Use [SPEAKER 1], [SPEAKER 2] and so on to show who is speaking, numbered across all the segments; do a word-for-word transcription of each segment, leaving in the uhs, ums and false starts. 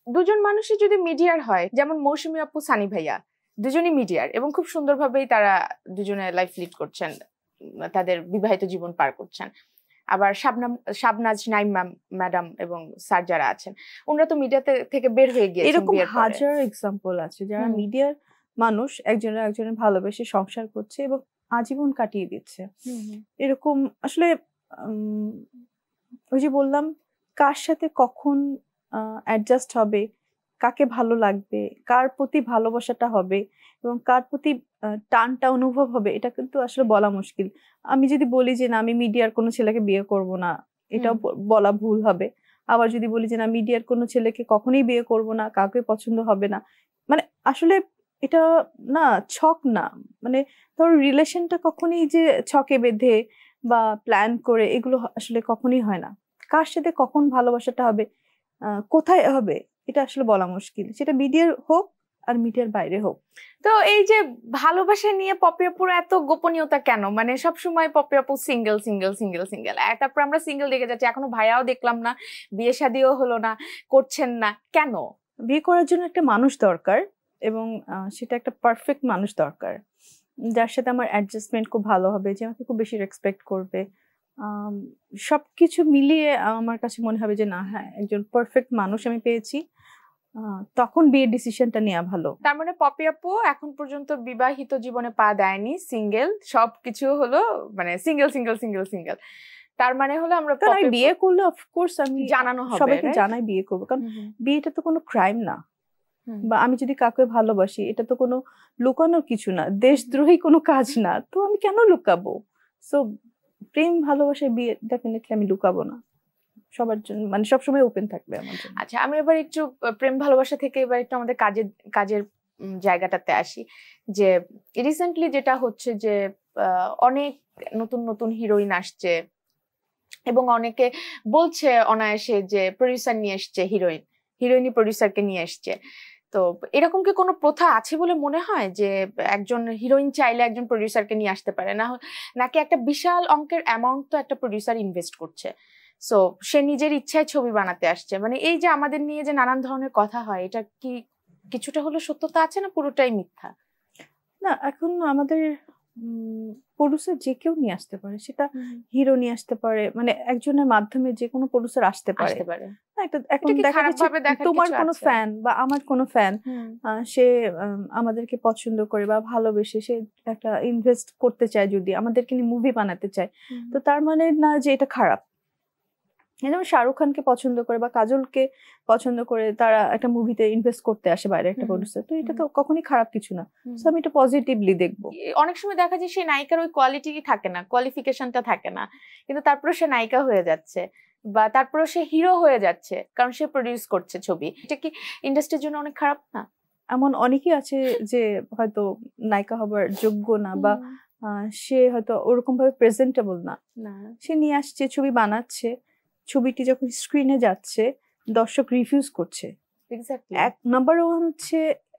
[SPEAKER 1] দুজন মানুষই যদি মিডিয়ার হয়, যেমন মৌসুমী আপু, সানি ভাইয়া, দুজনই মিডিয়ার এবং খুব সুন্দরভাবেই তারা দুজনে লাইফ লিড করছেন, তাদের বিবাহিত জীবন পার করছেন। আবার শাবনাম শাবনাজ নাইম ম্যাডাম এবং স্যার যারা আছেন, ওনারা তো মিডিয়া থেকে বের হয়ে গিয়েছেন।
[SPEAKER 2] এরকম হাজার এক্সাম্পল আছে যারা মিডিয়ার মানুষ একজনের একজনের ভালোবেসে সংসার করছে এবং আজীবন কাটিয়ে দিচ্ছে। এরকম আসলে ওই যে বললাম, কার সাথে কখন অ্যাডজাস্ট হবে, কাকে ভালো লাগবে, কার প্রতি ভালোবাসাটা হবে এবং কার প্রতি টানটা অনুভব হবে, এটা কিন্তু আসলে বলা মুশকিল। আমি যদি বলি যে না আমি মিডিয়ার কোনো ছেলেকে বিয়ে করব না, এটাও বলা ভুল হবে। আবার যদি বলি যে না মিডিয়ার কোনো ছেলেকে কখনোই বিয়ে করব না, কাউকে পছন্দ হবে না, মানে আসলে এটা না ছক না। মানে ধরো রিলেশনটা কখনোই যে ছকে বেঁধে বা প্ল্যান করে এগুলো আসলে কখনোই হয় না। কার সাথে কখন ভালোবাসাটা হবে, কোথায় হবে, এটা আসলে বলা মুশকিল, সেটা মিডিয়ার হোক আর মিডিয়ার বাইরে হোক।
[SPEAKER 1] তো এই যে ভালোবাসা নিয়ে পপি আপুর এত গোপনীয়তা কেন? মানে সবসময় পপি আপু সিঙ্গেল সিঙ্গেল সিঙ্গেল সিঙ্গেল, তারপর আমরা সিঙ্গেল দেখে যাচ্ছি, এখনো ভাইয়াও দেখলাম না, বিয়ে শাদিও হলো না, করছেন না কেন?
[SPEAKER 2] বিয়ে করার জন্য একটা মানুষ দরকার এবং সেটা একটা পারফেক্ট মানুষ দরকার, যার সাথে আমার অ্যাডজাস্টমেন্ট খুব ভালো হবে, যে আমাকে খুব বেশি রেসপেক্ট করবে। সবকিছু মিলিয়ে আমার কাছে মনে হবে যে না, হ্যাঁ একজন পারফেক্ট মানুষ আমি পেয়েছি, তখন বিয়ের ডিসিশনটা নেওয়া ভালো।
[SPEAKER 1] তার মানে পপি আপু এখন পর্যন্ত বিবাহিত জীবনে পা দেয়নি, সিঙ্গেল, সবকিছু হলো মানে সিঙ্গেল সিঙ্গেল সিঙ্গেল সিঙ্গেল। তার মানে হলো আমরা
[SPEAKER 2] বিয়ে করলে অফকোর্স আমি
[SPEAKER 1] জানানো হবে,
[SPEAKER 2] সবাইকে জানাই বিয়ে করবো, কারণ বিয়েটা তো কোনো ক্রাইম না। বা আমি যদি কাউকে ভালোবাসি, এটা তো কোনো লুকানোর কিছু না, দেশদ্রোহী কোনো কাজ না, তো আমি কেন লুকাবো? সো প্রেম ভালোবাসা বিয়ে ডেফিনেটলি আমি লুকাবো না, সবার জন্য মানে সবসময় ওপেন থাকবে আমার জন্য।
[SPEAKER 1] আচ্ছা, আমি এবার একটু প্রেম ভালোবাসা থেকে এবার একটু আমাদের কাজের কাজের জায়গাটাতে আসি। যে রিসেন্টলি যেটা হচ্ছে যে অনেক নতুন নতুন হিরোইন আসছে এবং অনেকে বলছে অনায়াসে যে প্রডিউসার নিয়ে এসছে, হিরোইন হিরোইনই প্রডিউসারকে নিয়ে এসছে। তো এরকম কি কোনো প্রথা আছে বলে মনে হয় যে একজন হিরোইন চাইলে একজন প্রডিউসারকে নিয়ে আসতে পারে না, নাকি একটা বিশাল অঙ্কের অ্যামাউন্ট তো একটা প্রডিউসার ইনভেস্ট করছে, সো সে নিজের ইচ্ছায় ছবি বানাতে আসছে? মানে এই যে আমাদের নিয়ে যে নানান ধরনের কথা হয়, এটা কি কিছুটা হলো সত্যতা আছে না পুরোটাই মিথ্যা?
[SPEAKER 2] না, এখন আমাদের প্রডিউসার যে কেউ নিয়ে আসতে পারে, সেটা হিরো নিয়ে আসতে পারে, মানে একজনের মাধ্যমে যে কোনো প্রডিউসার আসতে পারে। এখন দেখা যাচ্ছে তোমার কোনো ফ্যান বা আমার কোনো ফ্যান, সে আমাদেরকে পছন্দ করে বা ভালোবেসে সে একটা ইনভেস্ট করতে চায়, যদি আমাদেরকে নিয়ে মুভি বানাতে চায়, তো তার মানে না যে এটা খারাপ। যেমন শাহরুখ খানকে পছন্দ করে বা কাজলকে পছন্দ করে তারা একটা মুভিতে ইনভেস্ট করতে আসে বাইরে একটা প্রডিউসার, তো এটা তো কখনোই খারাপ কিছু না। সো আমি এটা পজিটিভলি দেখবো।
[SPEAKER 1] অনেক সময় দেখা যায় সেই নায়িকার ওই কোয়ালিটি থাকে না, কোয়ালিফিকেশনটা থাকে না, কিন্তু তারপরে সে নায়িকা হয়ে যাচ্ছে বা তারপরে সে হিরো হয়ে যাচ্ছে কারণ সে প্রডিউস করছে ছবি। এটা কি ইন্ডাস্ট্রির জন্য অনেক খারাপ না?
[SPEAKER 2] এমন অনেকেই আছে যে হয়তো নায়িকা হবার যোগ্য না বা সে হয়তো ওরকম ভাবে প্রেজেন্টেবল না, সে নিয়ে আসছে, ছবি বানাচ্ছে, ছবিটি যখন স্ক্রিনে যাচ্ছে দর্শক রিভিউজ করছে। এক নাম্বার ওয়ান হচ্ছে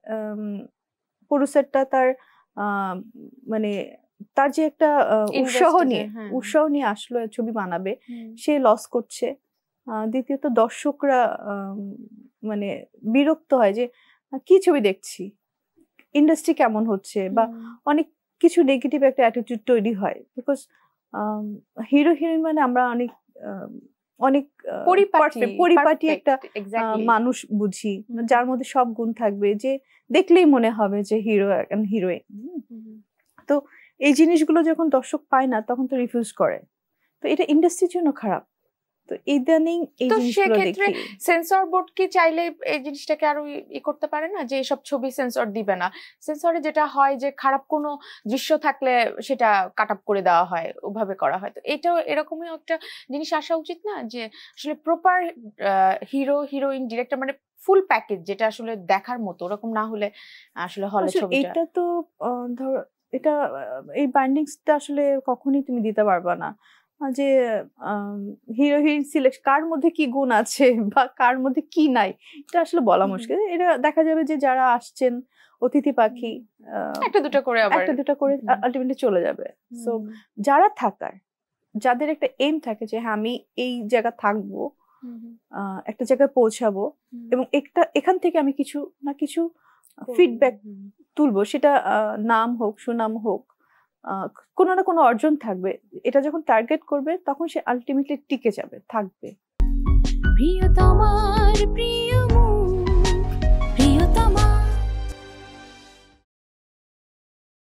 [SPEAKER 2] প্রডিউসারটা তার মানে তার যে একটা উৎসাহ নিয়ে উৎসাহ নিয়ে আসলো ছবি বানাবে, সে লস করছে। দ্বিতীয়ত দর্শকরা মানে বিরক্ত হয় যে কি ছবি দেখছি, ইন্ডাস্ট্রি কেমন হচ্ছে, বা অনেক কিছু নেগেটিভ একটা অ্যাটিটিউড তৈরি হয়। বিকজ হিরো হিরোইন মানে আমরা অনেক অনেক পরিপাটি একটা মানুষ বুঝি, যার মধ্যে সব গুণ থাকবে, যে দেখলেই মনে হবে যে হিরো হিরোইন। তো এই জিনিসগুলো যখন দর্শক পায় না, তখন তো রিফিউজ করে, তো এটা ইন্ডাস্ট্রির জন্য খারাপ। তো ইদানিং এই জিনিসগুলো দেখি
[SPEAKER 1] সেন্সর বোর্ড কি চাইলে এই জিনিসটাকে আরো ই করতে পারে না যে এসব ছবি সেন্সর দিবে না? সেন্সরে যেটা হয় যে খারাপ কোনো দৃশ্য থাকলে সেটা কাট আপ করে দেওয়া হয়, ওভাবে করা হয়। তো এটাও এরকমই একটা জিনিস আসা উচিত না যে আসলে প্রপার হিরো হিরোইন ডিরেক্টর মানে ফুল প্যাকেজ যেটা আসলে দেখার মতো, ওরকম না হলে আসলে হলে ছবিটা।
[SPEAKER 2] এটা তো ধর এটা এই বাইন্ডিংসটা আসলে কখনোই তুমি দিতে পারবা না যে হিরো হিরোইন সিলেক্ট কার মধ্যে কি গুণ আছে বা কার মধ্যে কি নাই, এটা আসলে বলা মুশকিল। এটা দেখা যাবে যে যারা আসছেন অতিথি পাখি
[SPEAKER 1] একটা দুটো করে আবার
[SPEAKER 2] একটা দুটো করে আলটিমেটলি চলে যাবে। সো যারা থাকার, যাদের একটা এম থাকে যে হ্যাঁ আমি এই জায়গা থাকবো, একটা জায়গায় পৌঁছাবো এবং একটা এখান থেকে আমি কিছু না কিছু ফিডব্যাক তুলবো, সেটা নাম হোক সুনাম হোক, কোনো না কোনো অর্জন থাকবে। এটা যখন টার্গেট করবে তখন সে আলটিমেটলি টিকে যাবে, থাকবে। প্রিয় তোমার প্রিয়